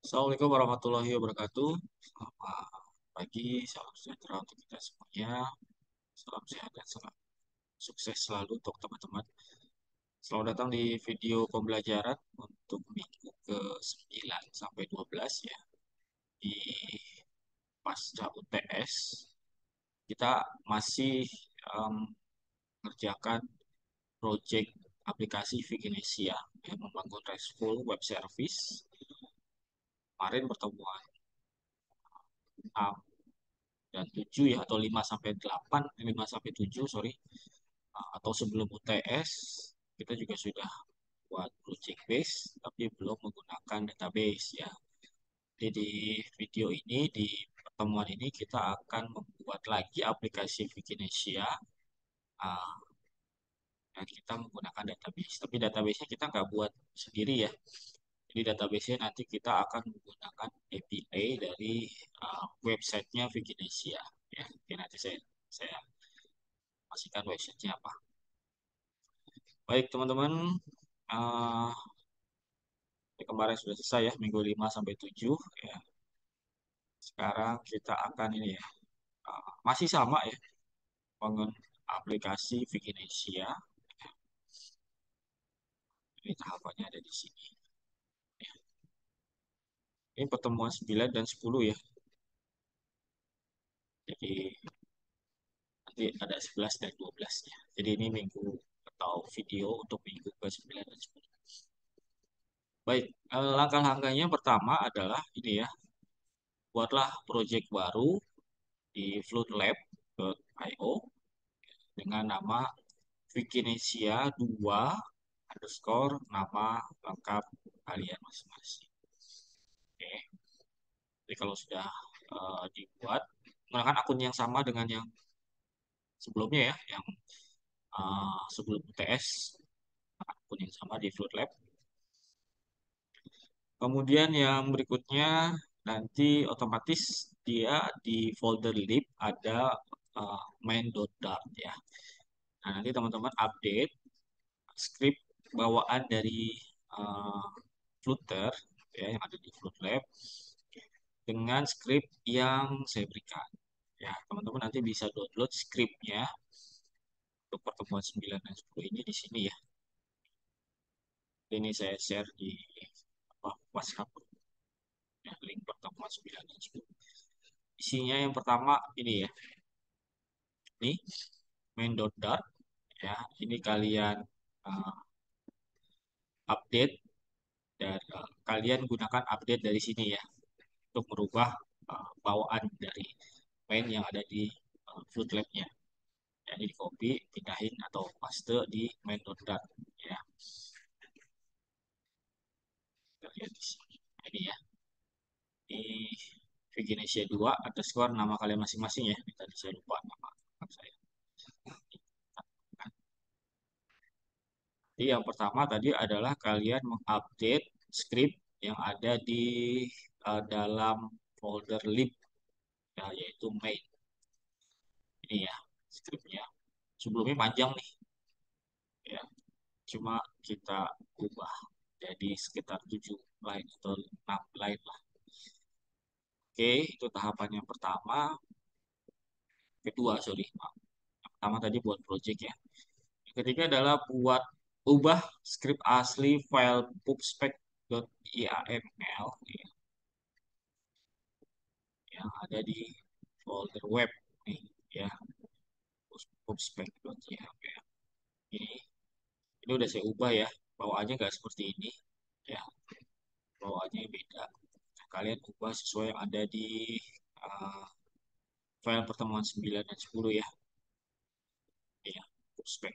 Assalamualaikum warahmatullahi wabarakatuh. Selamat pagi, salam sejahtera untuk kita semuanya. Salam sehat dan salam sukses selalu untuk teman-teman. Selamat datang di video pembelajaran untuk minggu ke-9 sampai 12 ya. Di pasca UTS, kita masih mengerjakan proyek aplikasi Viginesia yang membangun RESTful web service. Kemarin pertemuan 6 dan 7 ya, atau 5 sampai 8, 5 sampai 7 sorry. Atau sebelum UTS kita juga sudah buat project base tapi belum menggunakan database ya. Jadi di video ini, di pertemuan ini kita akan membuat lagi aplikasi Viginesia, uh, dan kita menggunakan database. Tapi database-nya kita nggak buat sendiri ya. Jadi database-nya nanti kita akan menggunakan API dari websitenya Viginesia ya. Oke, nanti saya pastikan websitenya apa. Baik teman-teman, uh, kemarin sudah selesai ya, minggu 5 sampai 7 ya. Sekarang kita akan ini ya, masih sama ya, bangun aplikasi Viginesia. Ini tahapannya ada di sini. Ya. Ini pertemuan 9 dan 10 ya. Jadi nanti ada 11 dan 12 ya. Jadi ini minggu atau video untuk minggu ke-9 dan 10. Baik, langkah-langkahnya pertama adalah ini ya, buatlah project baru di flutelab.io dengan nama Viginesia 2 underscore nama lengkap kalian masing-masing. Oke. Jadi kalau sudah dibuat, menggunakan akun yang sama dengan yang sebelumnya ya, yang sebelum UTS, akun yang sama di Flood Lab. Kemudian yang berikutnya nanti otomatis dia di folder lib ada main.dart ya. Nah, nanti teman-teman update script bawaan dari uh, Flutter ya, yang ada di Flood Lab dengan script yang saya berikan. Ya, teman-teman nanti bisa download scriptnya untuk pertemuan 9 dan 10 ini di sini ya. Ini saya share di WhatsApp ya, link pertemuan 9 dan 10. Isinya yang pertama ini ya. Ini main.dart ya. Ini kalian uh, update dan kalian gunakan update dari sini ya untuk merubah bawaan dari main yang ada di Flood Lab-nya. Jadi di copy, pindahin atau paste di main.dart ya. Kita lihat di sini. Ini ya. Ini Viginesia 2 underscore nama kalian masing-masing ya. Ini tadi saya lupa nama saya. Jadi yang pertama tadi adalah kalian mengupdate script yang ada di dalam folder lib ya, yaitu main. Ini ya scriptnya. Sebelumnya panjang nih ya. Cuma kita ubah jadi sekitar 7 line atau 6 line lah. Oke, itu tahapan yang pertama. Kedua, sorry. Yang pertama tadi buat project ya. Yang ketiga adalah buat ubah script asli file pubspec.yaml ya, yang ada di folder web nih ya, pubspec.yaml. Ini ini udah saya ubah ya. Bawaannya nggak seperti ini ya. Bawaannya beda. Kalian ubah sesuai yang ada di uh, file pertemuan 9 dan 10 ya. Ya, pubspec.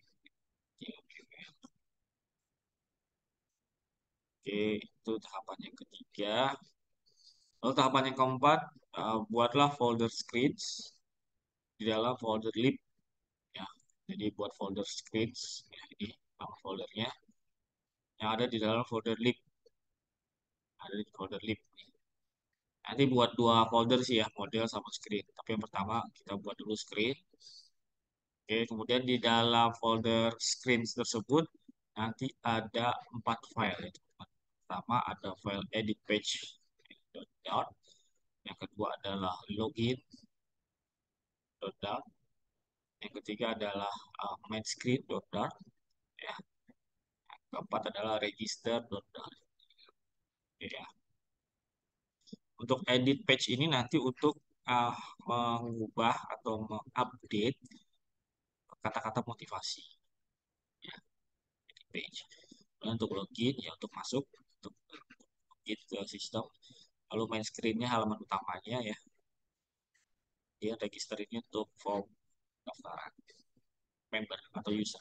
Oke, itu tahapan yang ketiga. Lalu tahapan yang keempat, buatlah folder scripts di dalam folder lib ya. Jadi buat folder scripts ya, ini nama foldernya yang ada di dalam folder lib, ada di folder lib. Nanti buat dua folder sih ya, model sama screen. Tapi yang pertama kita buat dulu screen. Oke, kemudian di dalam folder screen tersebut nanti ada 4 file. Ya. Pertama ada file edit page dot dot. Yang kedua adalah login dot dot. Yang ketiga adalah main screen dot dot. Ya. Keempat adalah register dot dot. Ya. Untuk edit page ini nanti untuk uh, mengubah atau mengupdate kata-kata motivasi, ya, edit page. Kemudian untuk login ya untuk masuk, untuk login ke sistem. Lalu main screen-nya halaman utamanya ya. Dia register ini untuk form daftaran member atau user.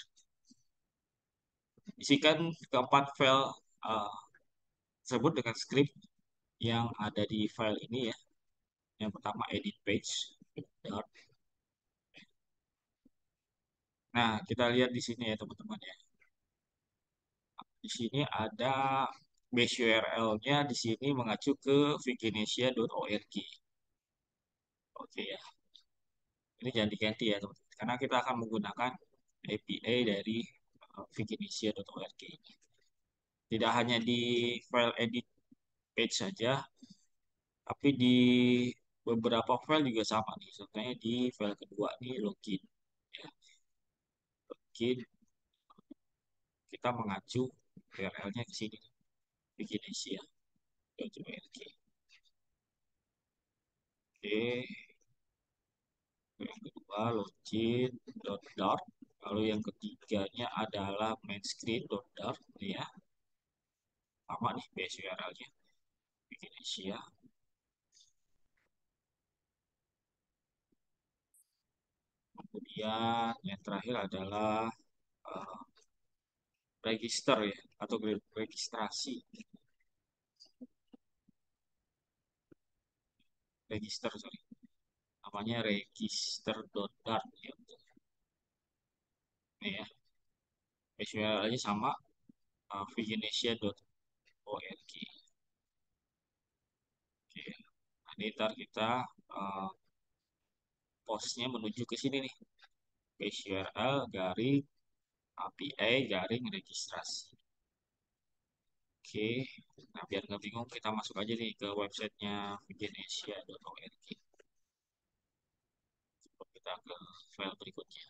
Isikan keempat file uh, tersebut dengan script yang ada di file ini ya. Yang pertama edit page. Nah, kita lihat di sini ya teman-teman ya. Di sini ada base URL-nya di sini mengacu ke vikinesia.org. Oke ya. Ini jangan diganti ya teman-teman. Karena kita akan menggunakan API dari vikinesia.org. Tidak hanya di file edit page saja, tapi di beberapa file juga sama nih. Contohnya di file kedua nih login. Ya, login kita mengacu URL-nya ke sini. Vikinesia.org. Oke, yang kedua login dot dart. Lalu yang ketiganya adalah main screen dot dart. Ini ya, sama nih base URL-nya. Vikinesia. Kemudian yang terakhir adalah eh, register ya, atau registrasi. Register, sorry. Namanya register.dart ya. Ini ya, base URL-nya sama, vikinesia.org. Oke, nanti ntar kita uh, postnya menuju ke sini nih. Base URL garing API garing registrasi. Oke, nah biar nggak bingung kita masuk aja nih ke websitenya vikinesia.org. Kita ke file berikutnya.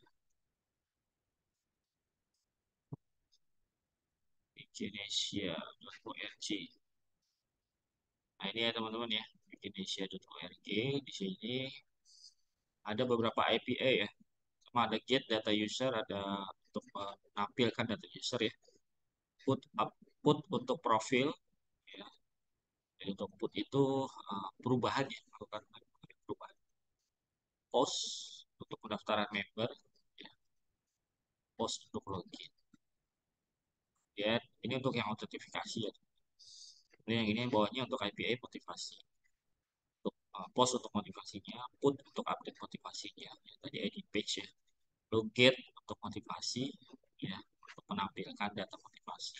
Vikinesia.org. Nah ini ya teman-teman ya, vikinesia.org. Di sini ada beberapa API ya. Sama ada get data user, ada untuk menampilkan data user ya. Put output untuk profil ya. Jadi untuk put itu perubahan ya, melakukan perubahan. Post untuk pendaftaran member ya. Post untuk login ya. Ini untuk yang autentifikasi ya. Ini yang ini bawahnya untuk API motivasi. Untuk post untuk motivasinya, put untuk update motivasinya ya, tadi edit page ya. Lalu get untuk motivasi ya, untuk menampilkan data motivasi.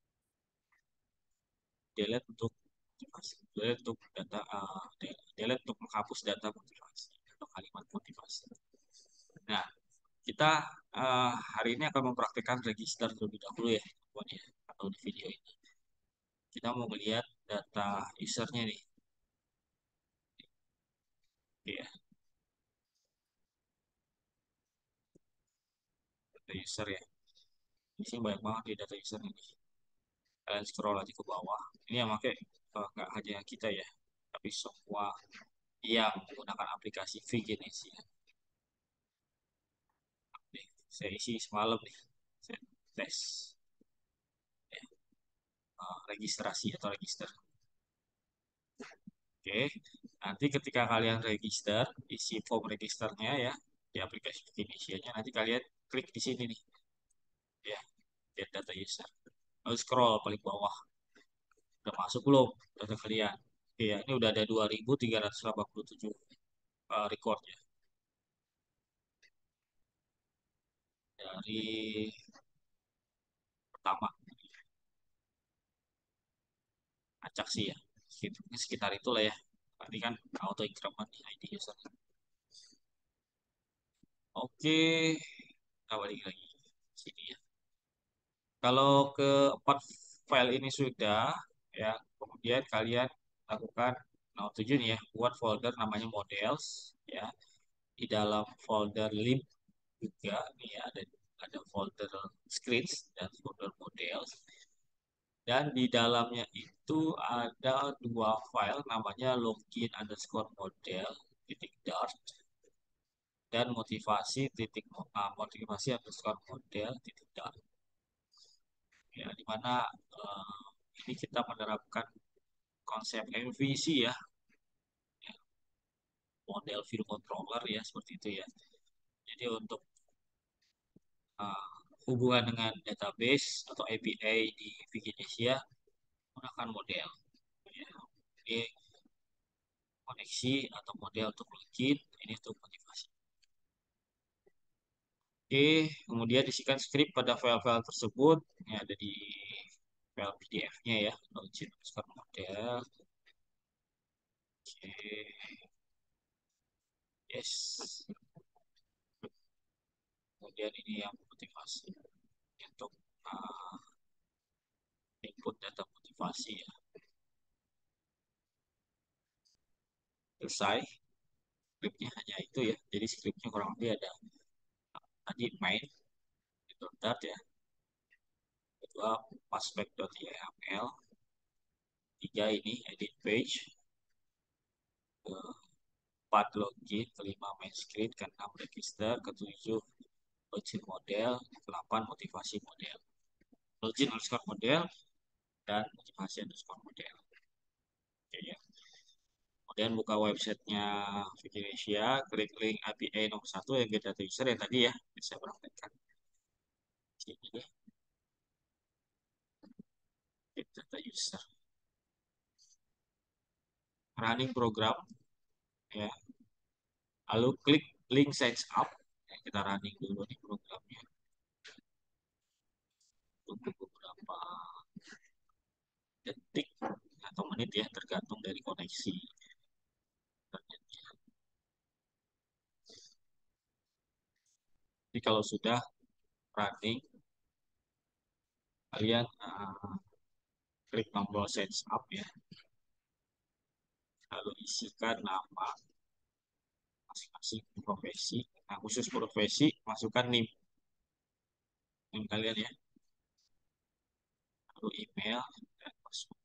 Delete untuk motivasi, delete untuk data, delete untuk menghapus data motivasi atau kalimat motivasi. Nah, kita hari ini akan mempraktikkan register terlebih dahulu ya, ya, atau di video ini. Kita mau melihat data usernya nih. Ya, data user ya. Di sini banyak banget di data user ini. Kalian scroll aja ke bawah. Ini yang pakai nggak hanya kita ya, tapi semua yang menggunakan aplikasi Vigenesia. Nih, saya isi semalam nih. Saya tes ya, registrasi atau register. Oke, nanti ketika kalian register, isi form registernya ya di aplikasi Vigenesia-nya, nanti kalian klik di sini nih, ya, get data user. Lalu scroll paling bawah, udah masuk belum data kalian? Oke, ya, ini udah ada 2.387 record ya dari pertama. Acak sih ya, sekitar itulah ya. Tadi kan auto increment ID user. Oke, kita balik lagi sini ya. Kalau keempat file ini sudah ya, kemudian kalian lakukan Nah, tujuh nih ya, buat folder namanya models ya. Di dalam folder lib juga nih ya, ada folder screens dan folder models. Dan di dalamnya itu ada dua file namanya login underscore model titik dart dan motivasi titik motivasi underscore model titik dart. Ya, di mana ini kita menerapkan konsep MVC ya, model view controller ya seperti itu ya. Jadi untuk uh, hubungan dengan database atau API di Wikinesia menggunakan model. Ya. Ini koneksi atau model untuk login, ini untuk motivasi. Oke, kemudian isikan script pada file-file tersebut. Ini ada di file PDF-nya ya, login underscore model. Oke, yes. Kemudian ini yang motivasi untuk uh, input data motivasi ya. Selesai. Scriptnya hanya itu ya. Jadi scriptnya kurang lebih ada tadi main itu dart ya. Kedua passback.yml. Tiga ini edit page. Keempat login. Kelima main screen. Keenam register. Ketujuh login model. Delapan motivasi model. Login underscore model dan motivasi underscore model. Oke ya. Kemudian buka websitenya Wikinesia, klik link API nomor satu yang get data user yang tadi ya, bisa praktekkan. Sini deh, get data user. Running program, ya. Lalu klik link sign up. Ya, kita running dulu nih programnya. Tunggu beberapa detik atau menit ya, tergantung dari koneksi. Jadi kalau sudah running, kalian klik tombol sign up ya. Lalu isikan nama masing-masing profesi. Nah, khusus profesi, masukkan NIM kalian ya. Lalu email dan password.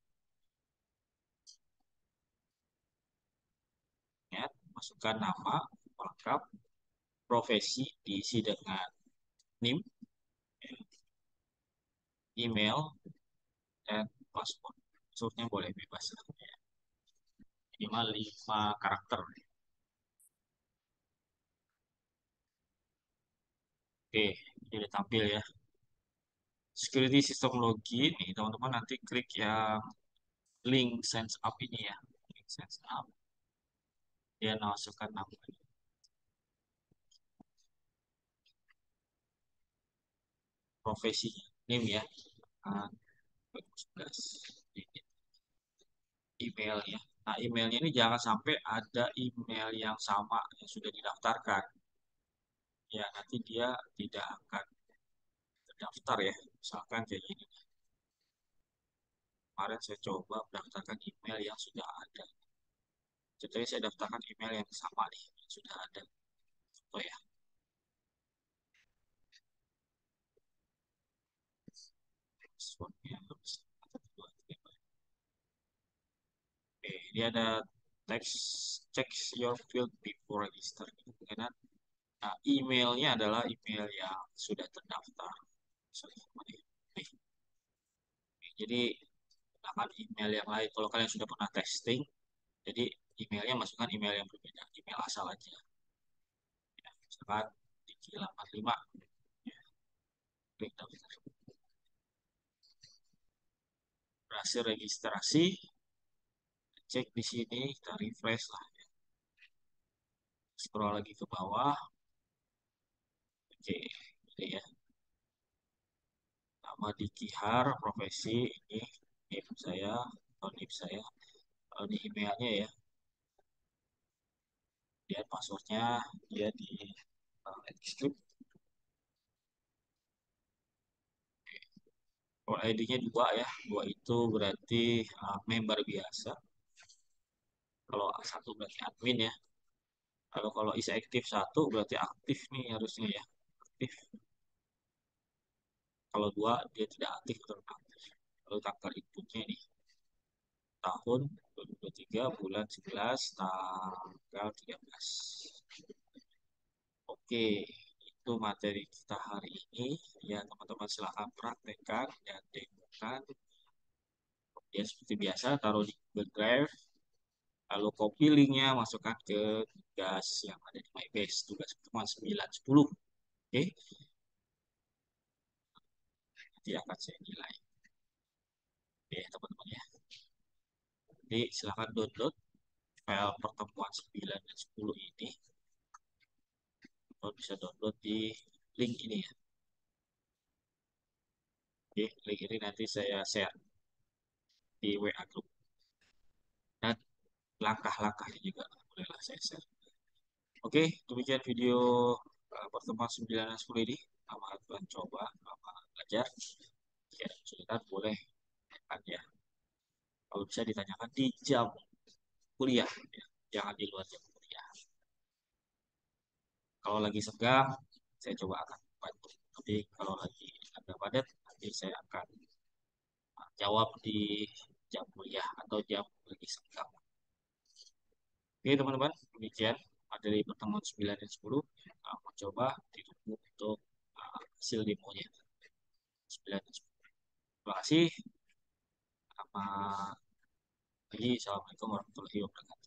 Ya, masukkan nama lengkap, profesi diisi dengan NIM, email, dan password. Passwordnya boleh bebas. Ya. Minimal 5 karakter. Oke, ini udah tampil ya. Security System Login, nih teman-teman nanti klik yang link sign up ini ya. Link sign up. Dia masukkan nama profesi NIM ya. Nah, emailnya. Nah, emailnya ini jangan sampai ada email yang sama yang sudah didaftarkan. Ya, nanti dia tidak akan terdaftar ya. Misalkan kayak gini. Kemarin saya coba mendaftarkan email yang sudah ada. Jadi saya daftarkan email yang sama nih, yang sudah ada. Oh ya, passwordnya harus 1, 2, 3. Oke, ini ada text check your field before register. Karena nah, emailnya adalah email yang sudah terdaftar. Sorry, nih. Jadi gunakan email yang lain. Kalau kalian sudah pernah testing, jadi emailnya masukkan email yang berbeda, email asal aja. Ya, misalkan Diki 85, ya, klik daftar. Berhasil registrasi, cek di sini, kita refresh lah. Scroll lagi ke bawah. Oke, ini ya. Nama Diki Har, profesi ini, NIM saya, atau NIM saya. Kalau di emailnya ya, dia passwordnya dia di script. Kalau ID-nya 2 ya, 2 itu berarti member biasa. Kalau A1 berarti admin ya. Kalau kalau is aktif satu berarti aktif nih harusnya ya. Aktif. Kalau dua dia tidak aktif atau non aktif. Lalu tanggal inputnya ini tahun 2023 bulan 11 tanggal 13. Oke, itu materi kita hari ini. Ya, teman-teman silakan praktekkan dan demokan. Ya, seperti biasa, taruh di Google Drive. Lalu copy linknya, masukkan ke tugas yang ada di MyBase. Tugas pertemuan 9-10. Oke, nanti akan saya nilai. Oke, teman-teman ya. Jadi, silakan download file pertemuan 9 dan 10 ini. Atau bisa download di link ini ya. Oke, link ini nanti saya share di WA group. Dan langkah-langkahnya juga bolehlah saya share. Oke, demikian video pertemuan 9 dan 10 ini. Selamat mencoba, selamat belajar. Jika ada kesulitan boleh tanyakan ya. Kalau bisa ditanyakan di jam kuliah, ya. Jangan di luar jam kuliah. Kalau lagi senggang, saya coba akan bantu. Tapi kalau lagi agak padat, nanti saya akan jawab di jam kuliah atau jam lagi senggang. Oke teman-teman, demikian materi pertemuan 9 dan 10. Mau coba ditunggu untuk hasil demonya 9 dan 10. Terima kasih. Selamat pagi. Assalamualaikum warahmatullahi wabarakatuh.